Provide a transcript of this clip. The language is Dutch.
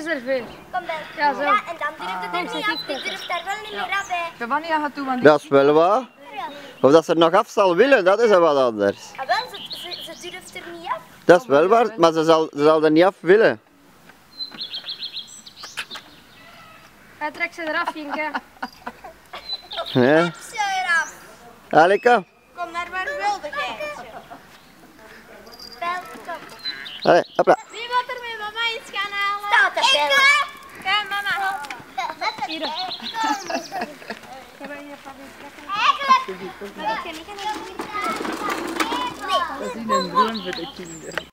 is er veel. Kom bij. Ja, zo. Ja, en dan durft het er niet af. Ik durf daar wel niet meer af, hè. Wanneer gaat toe, want Dat is wel waar. Of dat ze er nog af zal willen, dat is wat anders. Ah, wel, ze durft er niet af. Dat is wel waar, maar ze zal er niet af willen. Hij trekt ze eraf, Jinke. Ja. Zo eraf. Alika, Kom naar waar wilde jij. Bel, kom. allee, hopla. Wie wil er met mama iets gaan halen? Staat er bellen. Ga, mama. Hier. Eigenlijk. Maar dat kan niet gaan. dat is een droom voor de kinderen.